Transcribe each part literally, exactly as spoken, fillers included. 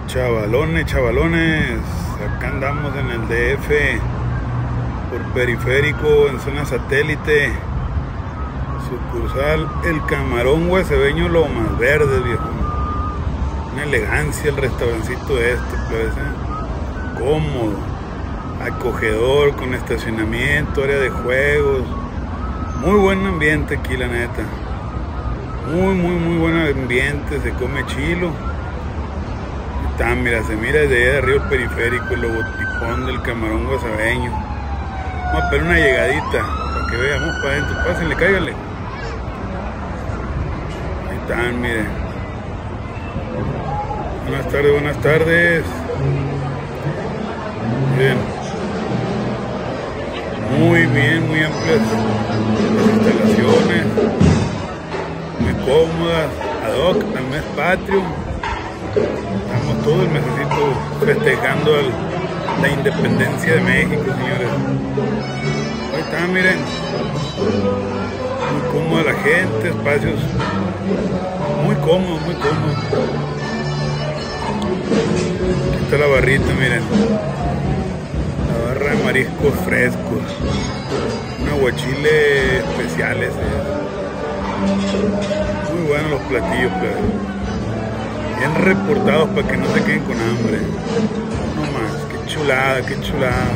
Chavalones, chavalones, acá andamos en el D F, por periférico, en zona satélite, sucursal El Camarón Guasaveño Lomas Verdes, viejo. Una elegancia el restaurancito este, pues, ¿eh? Cómodo, acogedor, con estacionamiento, área de juegos, muy buen ambiente aquí, la neta. Muy, muy, muy buen ambiente, se come chilo. Está, mira, se mira desde allá de arriba el periférico, el logotipón del Camarón Guasaveño. Vamos a poner una llegadita para que veamos para adentro. Pásenle, cáiganle. Ahí están, miren. Buenas tardes, buenas tardes. Bien. Muy bien, muy amplias las instalaciones. Muy cómodas, ad hoc al mes patrio. Estamos todo el mesecito festejando el, la independencia de México, señores. Ahí está, miren. Muy cómoda la gente, espacios muy cómodos, muy cómodos. Aquí está la barrita, miren. La barra de mariscos frescos. Un aguachile especiales. Muy buenos los platillos, pues. Bien reportados para que no se queden con hambre. No más, qué chulada, qué chulada.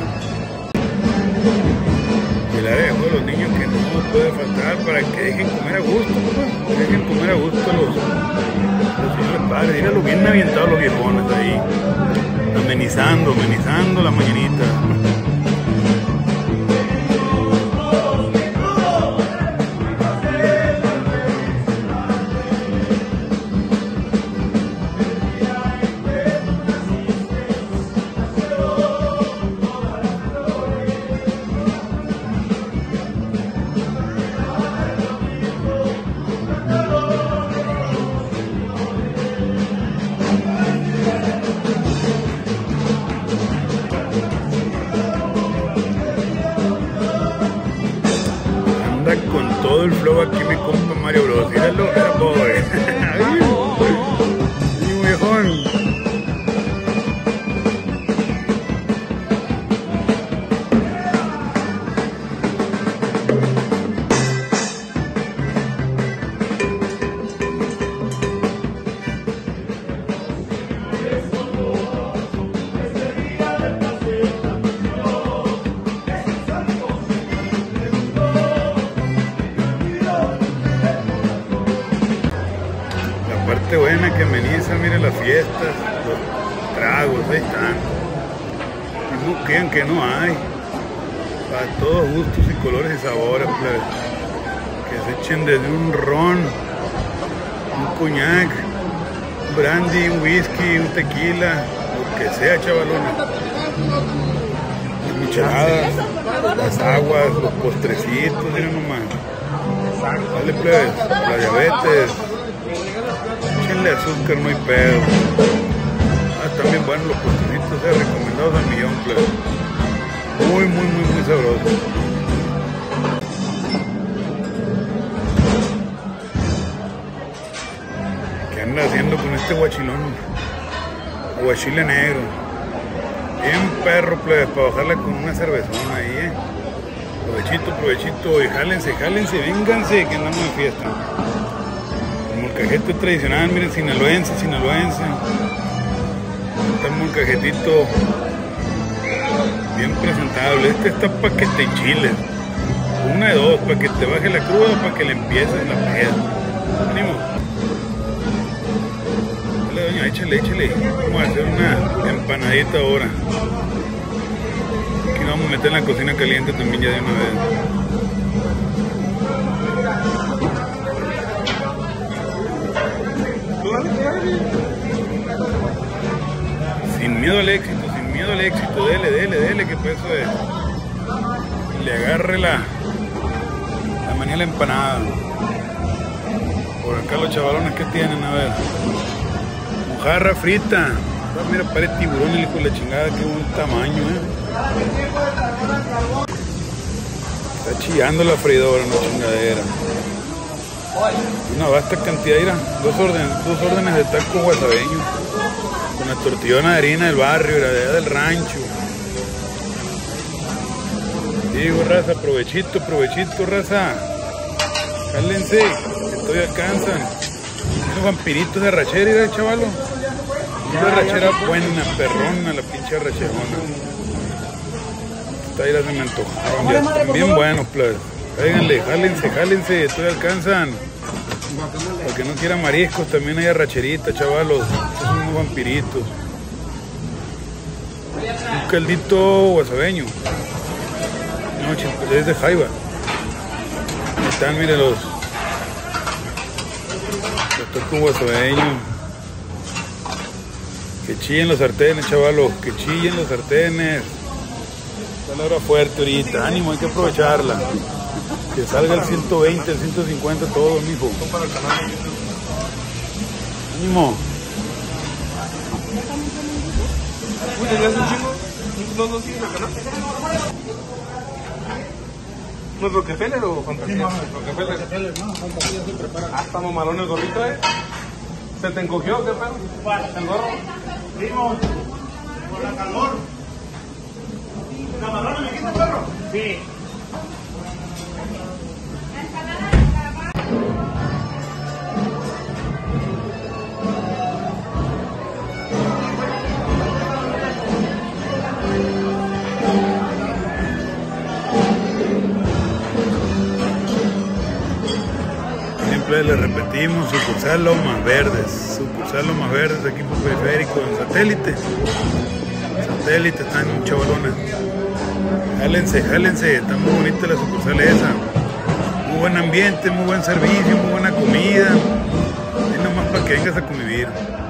Y el área de juego de los niños que no puede faltar para que dejen comer a gusto, ¿no? Dejen comer a gusto los, los señores padres. Dígalo bien avientados los viejones ahí, amenizando, amenizando la mañanita. Con todo el flow aquí mi compa Mario Bros. Míralo, era pobre. Y viejón. Parte buena que ameniza, miren las fiestas, los tragos, ahí están. No quedan que no hay. Para todos gustos y colores y sabores, pues. Que se echen desde un ron, un coñac, un brandy, un whisky, un tequila, lo que sea, chavalones. Las micheladas, las aguas, los postrecitos, miren nomás. Dale, plebes, la diabetes. Échenle azúcar, no hay pedo. Ah, están bien buenos los postecitos, eh, recomendados al millón, plebes. Muy, muy, muy, muy sabrosos. ¿Qué anda haciendo con este guachilón? Guachile negro. Bien perro, plebes, para bajarla con una cervezona ahí, eh. Provechito, provechito, y jálense, jálense, vénganse, que andamos de fiesta. Molcajete tradicional, miren, sinaloense, sinaloense. Está un molcajetito bien presentable. Este está para que te enchiles. Una de dos, para que te baje la cruda o para que le empieces la peda. Ánimo. Dale, doña, échale, échale. Vamos a hacer una empanadita ahora. Aquí nos vamos a meter en la cocina caliente también ya de una vez. Sin miedo al éxito, sin miedo al éxito, dele, dele, dele, que pues eso es. Le agarre la, la manía a la empanada. Por acá los chavalones que tienen, a ver. Mojarra frita. Ah, mira, parece tiburón el hijo de la chingada, qué buen tamaño, eh. Está chillando la freidora, una chingadera. Una vasta cantidad, mira, dos órdenes, dos órdenes de taco guasaveño. Con la tortillona de harina del barrio, la de allá del rancho. Digo, raza, provechito, provechito, raza. Cálense, que todavía alcanzan. Esos vampiritos de arrachera, ¿eh, chavalo? Una arrachera buena, perrona, la pinche arracherona. Esta ira se me antojaron, ya están bien buenos, pues. Cáiganle, jálense, jálense, todavía alcanzan. Para que no quiera mariscos, también hay arracherita, chavalos. Estos son unos vampiritos. Un caldito guasabeño. No, chicos, es de jaiba. Ahí están, miren los. Los tacos guasabeños. Que chillen los sartenes, chavalos. Que chillen los sartenes. Está la hora fuerte ahorita. Ánimo, hay que aprovecharla. Que salga el ciento veinte, el ciento cincuenta, todo, mijo. Ánimo. Uy, ¿tenías un chingo? ¿No nos sigues el canal? ¿No es Rockefeller o Fantasía? No, Rockefeller. Rockefeller, no, Fantasía se prepara. Ah, está mamalón el gorrito, eh. ¿Se te encogió? ¿Qué pedo? ¿Cuál? ¿El gorro? Primo, por la calor. ¿Camarones me quita, perro? Sí. Le repetimos, sucursal Lomas Verdes, sucursal Lomas Verdes aquí por Periférico, en Satélite. Satélite, están en chavalones. Jálense, jálense, está muy bonita la sucursal esa. Muy buen ambiente, muy buen servicio, muy buena comida. Y nomás para que vengas a convivir.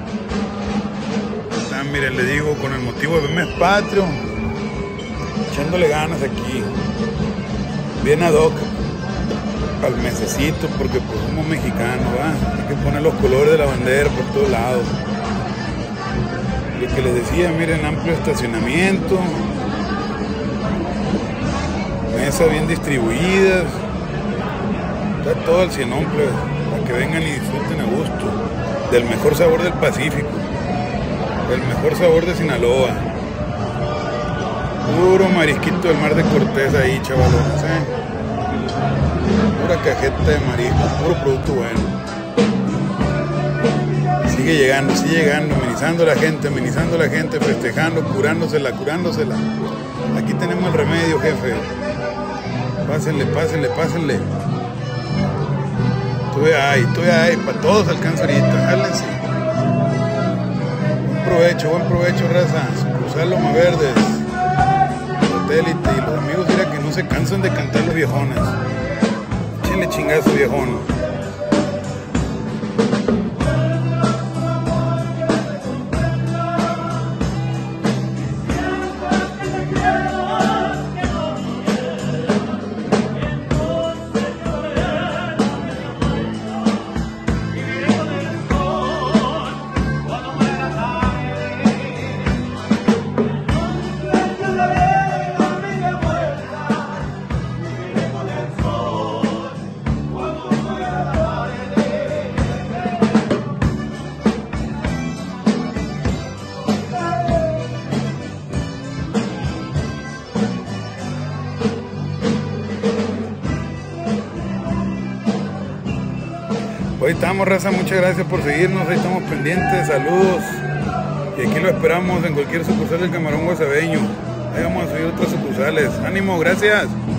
Ah, miren, le digo, con el motivo de mes patrio, echándole ganas aquí. Bien ad hoc al mesecito, porque pues somos mexicanos, ¿va? Hay que poner los colores de la bandera por todos lados. Lo que les decía, miren, amplio estacionamiento, mesas bien distribuidas, está todo al cienón, pues, para que vengan y disfruten a gusto del mejor sabor del Pacífico, del mejor sabor de Sinaloa. Puro marisquito del Mar de Cortés ahí, chavalones, ¿eh? Pura cajeta de marisco, puro producto bueno. Sigue llegando, sigue llegando, amenizando a la gente, amenizando a la gente, festejando, curándosela, curándosela. Aquí tenemos el remedio, jefe. Pásenle, pásenle, pásenle. Todavía hay, todavía hay, para todos alcanza ahorita, jálense. Buen provecho, buen provecho, raza. Sucursal Lomas Verdes, Satélite, y los amigos, mira que no se cansan de cantar los viejones. Échenle chingazo, viejón. Hoy estamos, raza, muchas gracias por seguirnos, ahí estamos pendientes, saludos. Y aquí lo esperamos en cualquier sucursal del Camarón Guasabeño. Ahí vamos a subir otras sucursales. ¡Ánimo, gracias!